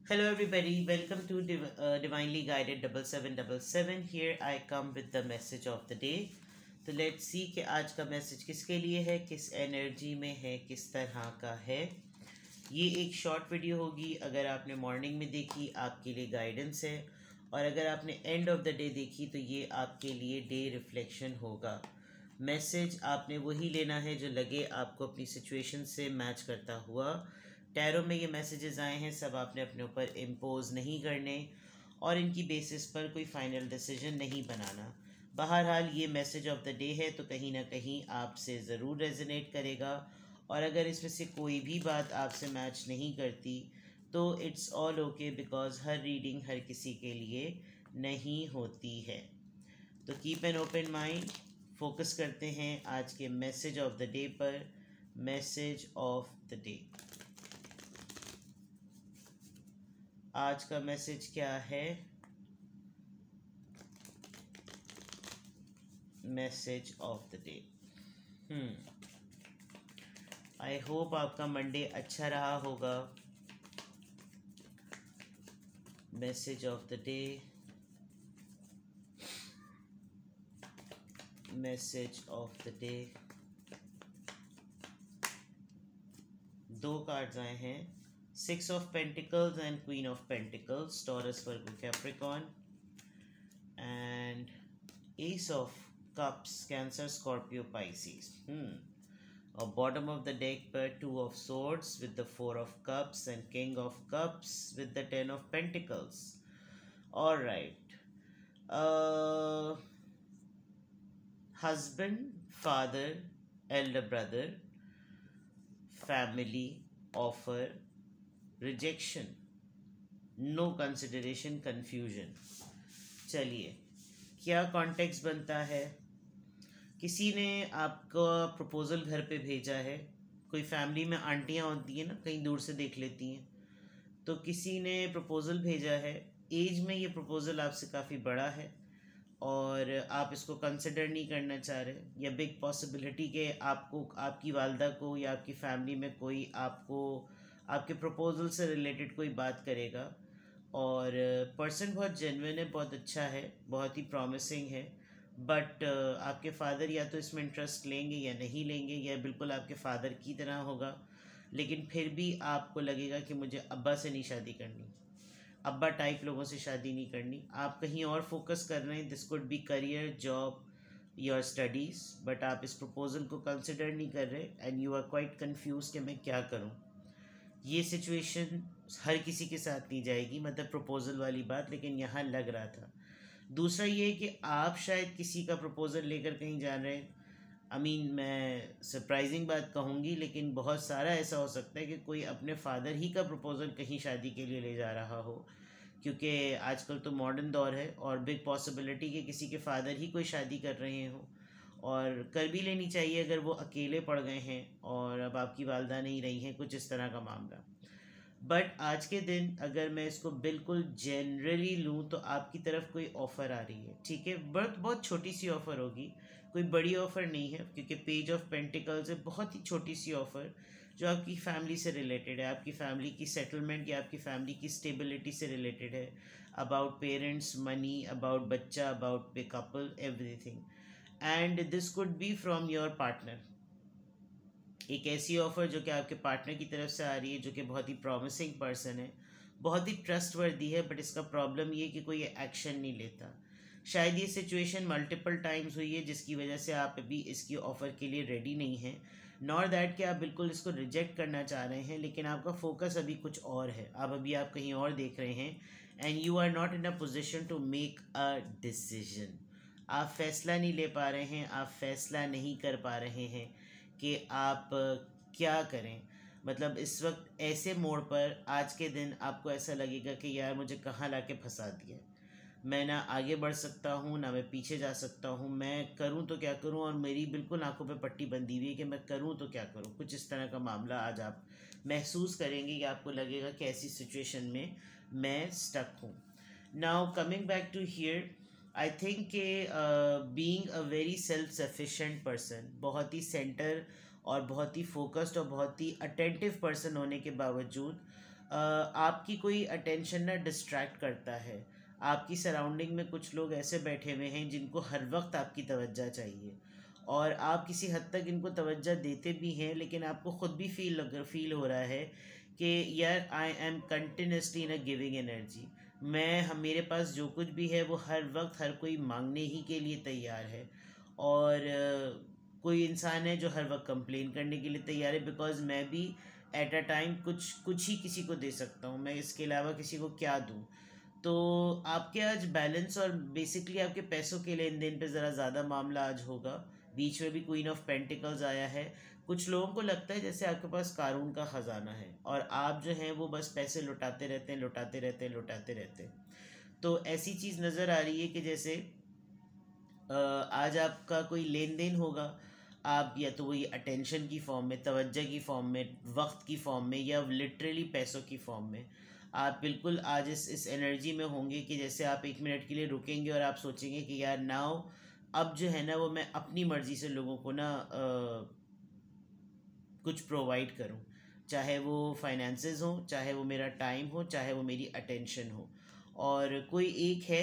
Hello, everybody. Welcome to Divinely Guided 7777. Here I come with the message of the day. तो let's see कि आज का message किसके लिए है, किस एनर्जी में है, किस तरह का है। ये एक शॉर्ट वीडियो होगी। अगर आपने मॉर्निंग में देखी आपके लिए गाइडेंस है, और अगर आपने एंड ऑफ द डे देखी तो ये आपके लिए डे रिफ्लेक्शन होगा। मैसेज आपने वही लेना है जो लगे आपको अपनी सिचुएशन से मैच करता हुआ। टैरो में ये मैसेजेस आए हैं, सब आपने अपने ऊपर इम्पोज नहीं करने और इनकी बेसिस पर कोई फाइनल डिसीजन नहीं बनाना। बहरहाल ये मैसेज ऑफ द डे है, तो कहीं ना कहीं आपसे ज़रूर रेजोनेट करेगा। और अगर इसमें से कोई भी बात आपसे मैच नहीं करती तो इट्स ऑल ओके, बिकॉज हर रीडिंग हर किसी के लिए नहीं होती है। तो keep an open mind. Focus करते हैं आज के मैसेज ऑफ द डे पर। मैसेज ऑफ द डे, आज का मैसेज क्या है? Message of the day. I hope आपका मंडे अच्छा रहा होगा। Message of the day, message of the day. दो कार्ड्स आए हैं, 6 of Pentacles and Queen of Pentacles, Taurus, Virgo, Capricorn, and Ace of Cups, Cancer, Scorpio, Pisces. और bottom of the deck पर 2 of Swords with the 4 of Cups and King of Cups with the 10 of Pentacles. All right. Husband, father, elder brother, family, offer, rejection, no consideration, confusion. चलिए, क्या context बनता है? किसी ने आपका proposal घर पे भेजा है। कोई फैमिली में आंटियां होती हैं ना, कहीं दूर से देख लेती हैं। तो किसी ने प्रपोज़ल भेजा है। एज में ये प्रपोज़ल आपसे काफ़ी बड़ा है और आप इसको कंसिडर नहीं करना चाह रहे, या बिग पॉसिबिलिटी के आपको, आपकी वालदा को या आपकी फैमिली में कोई आपको आपके प्रपोजल से रिलेटेड कोई बात करेगा। और पर्सन बहुत जेन्युइन है, बहुत अच्छा है, बहुत ही प्रॉमिसिंग है। बट आपके फादर या तो इसमें इंटरेस्ट लेंगे या नहीं लेंगे, या बिल्कुल आपके फादर की तरह होगा। लेकिन फिर भी आपको लगेगा कि मुझे अब्बा से नहीं शादी करनी, अब्बा टाइप लोगों से शादी नहीं करनी। आप कहीं और फोकस कर रहे हैं। This could be career, job, your studies, but आप इस प्रपोजल को कंसिडर नहीं कर रहे and you are quite confuse कि मैं क्या करूं। ये सिचुएशन हर किसी के साथ नहीं जाएगी, मतलब प्रपोज़ल वाली बात, लेकिन यहाँ लग रहा था। दूसरा ये है कि आप शायद किसी का प्रपोज़ल लेकर कहीं जा रहे हैं। मैं सरप्राइजिंग बात कहूँगी, लेकिन बहुत सारा ऐसा हो सकता है कि कोई अपने फादर ही का प्रपोज़ल कहीं शादी के लिए ले जा रहा हो, क्योंकि आजकल तो मॉडर्न दौर है और बिग पॉसिबिलिटी कि किसी के फादर ही कोई शादी कर रहे हो, और कर भी लेनी चाहिए अगर वो अकेले पड़ गए हैं और अब आपकी वालदा नहीं रही हैं, कुछ इस तरह का मामला। बट आज के दिन अगर मैं इसको बिल्कुल जनरली लूँ तो आपकी तरफ कोई ऑफ़र आ रही है, ठीक है। बहुत बहुत छोटी सी ऑफ़र होगी, कोई बड़ी ऑफ़र नहीं है, क्योंकि पेज ऑफ पेंटिकल्स है। बहुत ही छोटी सी ऑफ़र जो आपकी फैमिली से रिलेटेड है, आपकी फैमिली की सेटलमेंट या आपकी फैमिली की स्टेबिलिटी से रिलेटेड है। अबाउट पेरेंट्स, मनी, अबाउट बच्चा, अबाउट पे couple, everything. And this could be from your partner. एक ऐसी ऑफ़र जो कि आपके पार्टनर की तरफ से आ रही है, जो कि बहुत ही प्रॉमिसिंग पर्सन है, बहुत ही ट्रस्टवर्दी है। बट इसका प्रॉब्लम ये कि कोई एक्शन नहीं लेता। शायद ये सिचुएशन मल्टीपल टाइम्स हुई है, जिसकी वजह से आप अभी इसकी ऑफ़र के लिए रेडी नहीं हैं। नॉर दैट कि आप बिल्कुल इसको रिजेक्ट करना चाह रहे हैं, लेकिन आपका फोकस अभी कुछ और है। आप कहीं और देख रहे हैं and you are not in a position to make a decision. आप फैसला नहीं ले पा रहे हैं, आप फैसला नहीं कर पा रहे हैं कि आप क्या करें। मतलब इस वक्त ऐसे मोड़ पर आज के दिन आपको ऐसा लगेगा कि यार मुझे कहाँ ला के फंसा दिया। मैं ना आगे बढ़ सकता हूँ ना मैं पीछे जा सकता हूँ। मैं करूँ तो क्या करूँ, और मेरी बिल्कुल आंखों पे पट्टी बंधी हुई है कि मैं करूँ तो क्या करूँ। कुछ इस तरह का मामला आज आप महसूस करेंगे कि आपको लगेगा कि ऐसी सिचुएशन में मैं स्टक हूँ। Now coming back to here, I think being a very self sufficient person, बहुत ही सेंटर और बहुत ही फोकस्ड और बहुत ही अटेंटिव पर्सन होने के बावजूद आपकी कोई अटेंशन ना डिस्ट्रैक्ट करता है। आपकी सराउंडिंग में कुछ लोग ऐसे बैठे हुए हैं जिनको हर वक्त आपकी तवज्जो चाहिए, और आप किसी हद तक इनको तवज्जो देते भी हैं, लेकिन आपको ख़ुद भी फील हो रहा है कि यार I am continuously in a giving energy. मेरे पास जो कुछ भी है वो हर वक्त हर कोई मांगने ही के लिए तैयार है, और कोई इंसान है जो हर वक्त कंप्लेन करने के लिए तैयार है, बिकॉज मैं भी एट अ टाइम कुछ ही किसी को दे सकता हूँ, मैं इसके अलावा किसी को क्या दूँ। तो आपके आज बैलेंस और बेसिकली आपके पैसों के लेन देन पे ज़रा ज़्यादा मामला आज होगा। बीच में भी क्वीन ऑफ पेंटिकल्स आया है। कुछ लोगों को लगता है जैसे आपके पास कारून का ख़जाना है और आप जो हैं वो बस पैसे लुटाते रहते हैं, लुटाते रहते हैं, लुटाते रहते हैं। तो ऐसी चीज़ नज़र आ रही है कि जैसे आज आपका कोई लेन देन होगा, आप या तो वही अटेंशन की फॉर्म में, तवज्जो की फॉर्म में, वक्त की फॉर्म में, या लिटरली पैसों की फॉर्म में, आप बिल्कुल आज इस एनर्जी में होंगे कि जैसे आप 1 मिनट के लिए रुकेंगे और आप सोचेंगे कि यार नाउ अब जो है ना वो मैं अपनी मर्ज़ी से लोगों को ना कुछ प्रोवाइड करूं, चाहे वो फाइनेंसेस हो, चाहे वो मेरा टाइम हो, चाहे वो मेरी अटेंशन हो। और कोई एक है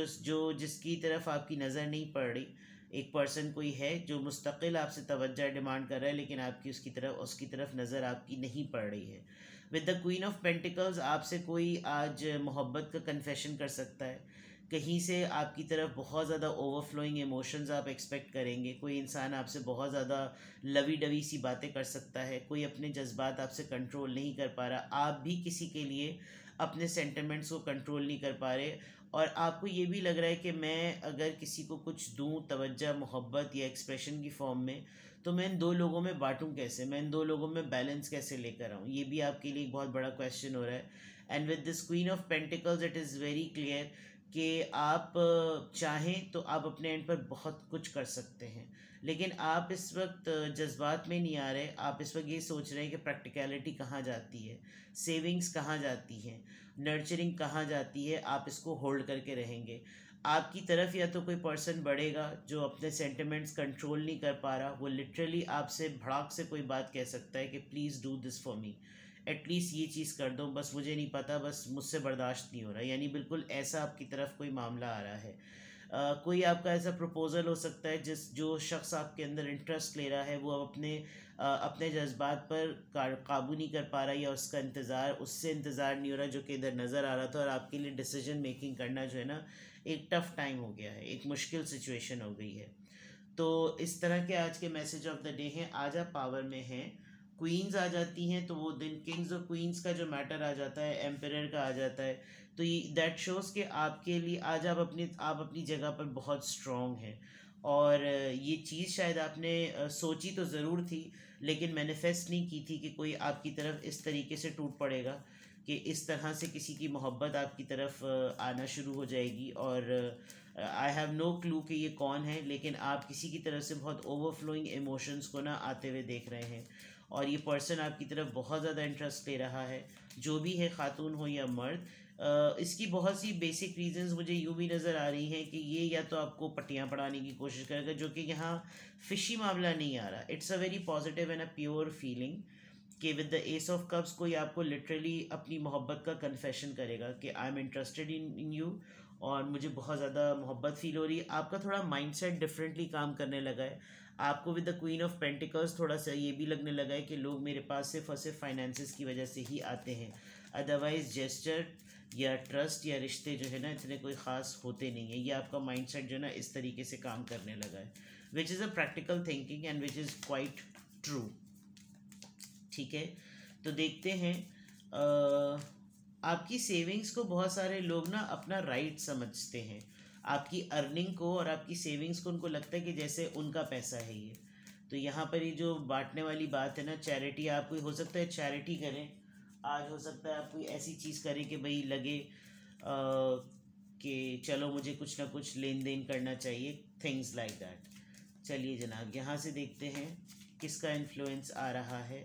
जिसकी तरफ आपकी नज़र नहीं पड़ रही, एक पर्सन कोई है जो मुस्तकिल आपसे तवज्जो डिमांड कर रहा है, लेकिन आपकी उसकी तरफ नज़र आपकी नहीं पड़ रही है। With the queen of pentacles आपसे कोई आज मोहब्बत का कन्फेशन कर सकता है, कहीं से आपकी तरफ बहुत ज़्यादा ओवरफ्लोइंग इमोशंस आप एक्सपेक्ट करेंगे, कोई इंसान आपसे बहुत ज़्यादा लवी डवी सी बातें कर सकता है, कोई अपने जज्बात आपसे कंट्रोल नहीं कर पा रहा, आप भी किसी के लिए अपने सेंटिमेंट्स को कंट्रोल नहीं कर पा रहे, और आपको ये भी लग रहा है कि मैं अगर किसी को कुछ दूं तवज्जो, मोहब्बत या एक्सप्रेशन की फॉर्म में, तो मैं इन दो लोगों में बांटूं कैसे, मैं इन दो लोगों में बैलेंस कैसे लेकर आऊँ, ये भी आपके लिए एक बहुत बड़ा क्वेश्चन हो रहा है। And with this queen of pentacles it is very clear कि आप चाहें तो आप अपने एंड पर बहुत कुछ कर सकते हैं, लेकिन आप इस वक्त जज्बात में नहीं आ रहे। आप इस वक्त ये सोच रहे हैं कि प्रैक्टिकलिटी कहाँ जाती है, सेविंग्स कहाँ जाती हैं, नर्चरिंग कहाँ जाती है, आप इसको होल्ड करके रहेंगे। आपकी तरफ या तो कोई पर्सन बढ़ेगा जो अपने सेंटिमेंट्स कंट्रोल नहीं कर पा रहा, वो लिटरली आपसे भड़ाक से कोई बात कह सकता है कि please do this for me, at least ये चीज़ कर दो, बस मुझे नहीं पता, बस मुझसे बर्दाश्त नहीं हो रहा, यानी बिल्कुल ऐसा आपकी तरफ कोई मामला आ रहा है। कोई आपका ऐसा प्रपोज़ल हो सकता है जो शख्स आपके अंदर इंटरेस्ट ले रहा है वो अपने जज्बात पर काबू नहीं कर पा रहा, या उससे इंतज़ार नहीं हो रहा जो कि इधर नज़र आ रहा था, और आपके लिए डिसीजन मेकिंग करना जो है ना एक टफ़ टाइम हो गया है, एक मुश्किल सिचुएशन हो गई है। तो इस तरह के आज के मैसेज ऑफ द डे हैं। आज आप पावर में हैं, क्वींस आ जाती हैं तो वो दिन किंग्स और क्वींस का जो मैटर आ जाता है, एम्परर का आ जाता है, तो ये दैट शोज़ कि आपके लिए आज आप अपनी जगह पर बहुत स्ट्रॉन्ग हैं। और ये चीज़ शायद आपने सोची तो ज़रूर थी, लेकिन मैनिफेस्ट नहीं की थी कि कोई आपकी तरफ इस तरीके से टूट पड़ेगा, कि इस तरह से किसी की मोहब्बत आपकी तरफ आना शुरू हो जाएगी। और आई हैव नो क्लू कि ये कौन है, लेकिन आप किसी की तरफ से बहुत ओवरफ्लोइंग इमोशंस को ना आते हुए देख रहे हैं, और ये पर्सन आपकी तरफ बहुत ज़्यादा इंटरेस्ट ले रहा है, जो भी है, खातून हो या मर्द। इसकी बहुत सी बेसिक रीजंस मुझे यूँ भी नज़र आ रही हैं कि ये या तो आपको पट्टियाँ पढ़ाने की कोशिश करेगा, जो कि यहाँ फिशी मामला नहीं आ रहा। It's a very positive and a pure feeling कि with the ace of cups कोई आपको लिटरली अपनी मोहब्बत का कन्फेशन करेगा कि I am interested in you, और मुझे बहुत ज़्यादा मोहब्बत फील हो रही है। आपका थोड़ा माइंडसेट डिफरेंटली काम करने लगा है। आपको with the queen of pentacles थोड़ा सा ये भी लगने लगा है कि लोग मेरे पास सिर्फ और सिर्फ फाइनेंसेस की वजह से ही आते हैं, अदरवाइज जेस्चर या ट्रस्ट या रिश्ते जो है ना इतने कोई ख़ास होते नहीं है। ये आपका माइंडसेट जो है ना इस तरीके से काम करने लगा है, which is a practical thinking and which is quite true. ठीक है, तो देखते हैं। आपकी सेविंग्स को बहुत सारे लोग ना अपना राइट समझते हैं, आपकी अर्निंग को और आपकी सेविंग्स को उनको लगता है कि जैसे उनका पैसा है ये। तो यहाँ पर ये जो बांटने वाली बात है ना, चैरिटी, आप कोई हो सकता है चैरिटी करें आज, हो सकता है आप कोई ऐसी चीज़ करें कि भाई लगे कि चलो मुझे कुछ ना कुछ लेन देन करना चाहिए, थिंग्स लाइक दैट। चलिए जनाब, यहाँ से देखते हैं किसका इन्फ्लुएंस आ रहा है।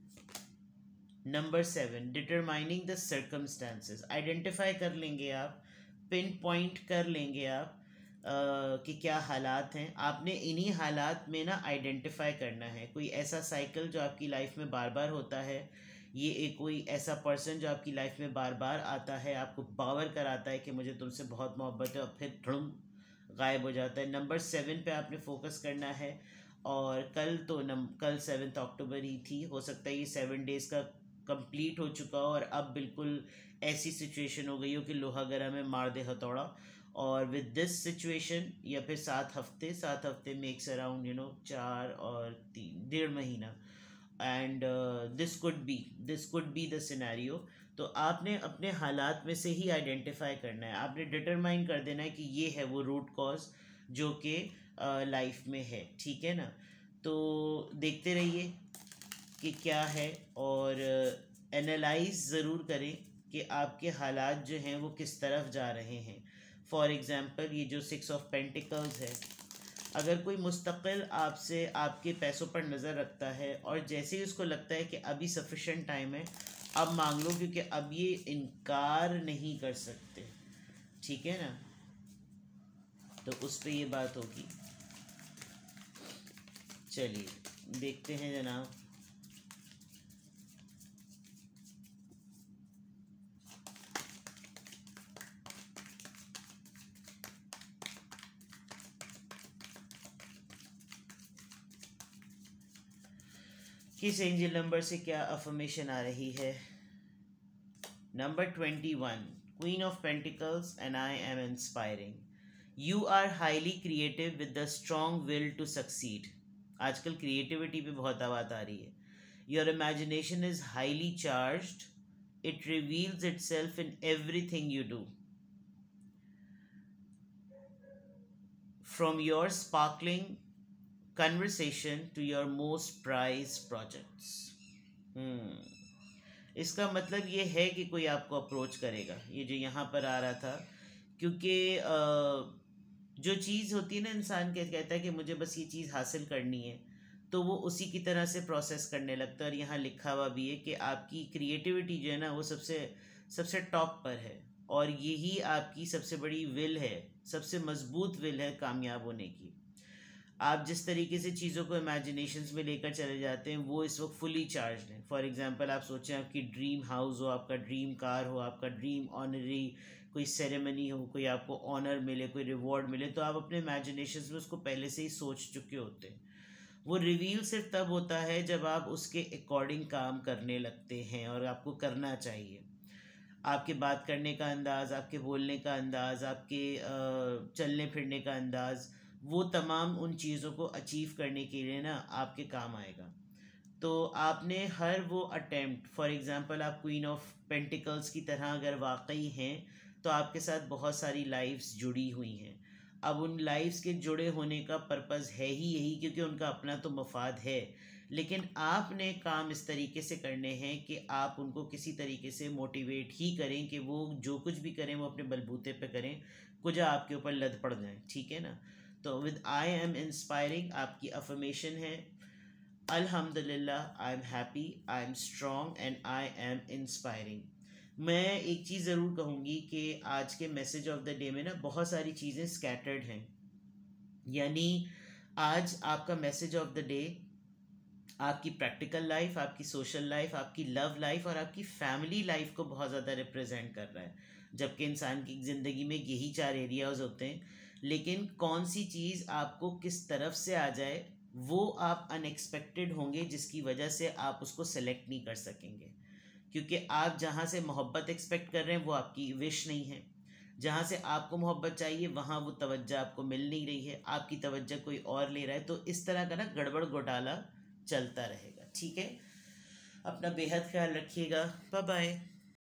Number 7, determining the circumstances. Identify कर लेंगे आप, पिन पॉइंट कर लेंगे आप कि क्या हालात हैं। आपने इन्हीं हालात में ना आइडेंटिफाई करना है कोई ऐसा साइकिल जो आपकी लाइफ में बार बार होता है, ये एक कोई ऐसा पर्सन जो आपकी लाइफ में बार बार आता है, आपको बावर कराता है कि मुझे तुमसे बहुत मोहब्बत है, और फिर धड़ुम गायब हो जाता है। नंबर 7 पे आपने फोकस करना है। और कल 7 अक्टूबर ही थी, हो सकता है ये 7 डेज का कंप्लीट हो चुका हो और अब बिल्कुल ऐसी सिचुएशन हो गई हो कि लोहा गरम में मार दे हथौड़ा। और विद दिस सिचुएशन, या फिर 7 हफ्ते मेक्स अराउंड 4 और 3 1.5 महीना, and this could be the scenario. तो आपने अपने हालात में से ही आइडेंटिफाई करना है, आपने डिटरमाइन कर देना है कि ये है वो रूट कॉज जो कि लाइफ में है, ठीक है ना। तो देखते रहिए कि क्या है, और एनालाइज ज़रूर करें कि आपके हालात जो हैं वो किस तरफ जा रहे हैं। फॉर एग्ज़ाम्पल, ये जो 6 ऑफ पेंटिकल्स है, अगर कोई मुस्तकिल आपसे आपके पैसों पर नज़र रखता है और जैसे ही उसको लगता है कि अभी सफिशेंट टाइम है, अब मांग लो, क्योंकि अब ये इनकार नहीं कर सकते, ठीक है ना। तो उस पे ये बात होगी। चलिए देखते हैं जनाब। किस एंजल नंबर से क्या अफर्मेशन आ रही है? Number 21, queen of pentacles, and I am inspiring. You are highly creative with the strong will to succeed. आजकल क्रिएटिविटी पे बहुत आवाज़ आ रही है। Your imagination is highly charged, it reveals it self in everything you do. From your sparkling conversation to your most prized projects। इसका मतलब ये है कि कोई आपको अप्रोच करेगा, ये जो यहाँ पर आ रहा था, क्योंकि जो चीज़ होती है ना, इंसान कहता है कि मुझे बस ये चीज़ हासिल करनी है, तो वो उसी की तरह से प्रोसेस करने लगता है। और यहाँ लिखा हुआ भी है कि आपकी क्रिएटिविटी जो है ना, वो सबसे सबसे टॉप पर है, और यही आपकी सबसे बड़ी विल है, सबसे मजबूत विल है कामयाब होने की। आप जिस तरीके से चीज़ों को इमेजिनेशंस में लेकर चले जाते हैं, वो इस वक्त फुली चार्ज हैं। फॉर एग्जांपल, आप सोचें आपकी ड्रीम हाउस हो, आपका ड्रीम कार हो, आपका ड्रीम ऑनरी कोई सेरेमनी हो, कोई आपको ऑनर मिले, कोई रिवॉर्ड मिले, तो आप अपने इमेजिनेशंस में उसको पहले से ही सोच चुके होते हैं। वो रिवील सिर्फ तब होता है जब आप उसके अकॉर्डिंग काम करने लगते हैं, और आपको करना चाहिए। आपके बात करने का अंदाज़, आपके बोलने का अंदाज़, आपके चलने फिरने का अंदाज़, वो तमाम उन चीज़ों को अचीव करने के लिए ना आपके काम आएगा। तो आपने हर वो अटेम्प्ट, फॉर एग्ज़ाम्पल आप क्वीन ऑफ पेंटिकल्स की तरह अगर वाकई हैं, तो आपके साथ बहुत सारी लाइफ्स जुड़ी हुई हैं। अब उन लाइफ्स के जुड़े होने का पर्पज़ है ही यही, क्योंकि उनका अपना तो मफाद है, लेकिन आपने काम इस तरीके से करने हैं कि आप उनको किसी तरीके से मोटिवेट ही करें कि वो जो कुछ भी करें वो अपने बलबूते पे करें, कुछ आपके ऊपर लद पड़ जाए, ठीक है ना। तो विद आई एम इंस्पायरिंग आपकी अफर्मेशन है, अल्हम्दुलिल्लाह, I am happy, I am strong, and I am inspiring. मैं एक चीज़ ज़रूर कहूँगी कि आज के मैसेज ऑफ द डे में ना बहुत सारी चीज़ें स्कैटर्ड हैं, यानी आज आपका मैसेज ऑफ द डे आपकी प्रैक्टिकल लाइफ, आपकी सोशल लाइफ, आपकी लव लाइफ और आपकी फैमिली लाइफ को बहुत ज़्यादा रिप्रेजेंट कर रहा है, जबकि इंसान की ज़िंदगी में यही 4 एरियाज़ होते हैं। लेकिन कौन सी चीज़ आपको किस तरफ से आ जाए, वो आप अनएक्सपेक्टेड होंगे, जिसकी वजह से आप उसको सेलेक्ट नहीं कर सकेंगे, क्योंकि आप जहाँ से मोहब्बत एक्सपेक्ट कर रहे हैं वो आपकी विश नहीं है, जहाँ से आपको मोहब्बत चाहिए वहाँ वो तवज्जो आपको मिल नहीं रही है, आपकी तवज्जो कोई और ले रहा है। तो इस तरह का ना गड़बड़ घोटाला चलता रहेगा, ठीक है। अपना बेहद ख्याल रखिएगा, बाय बाय।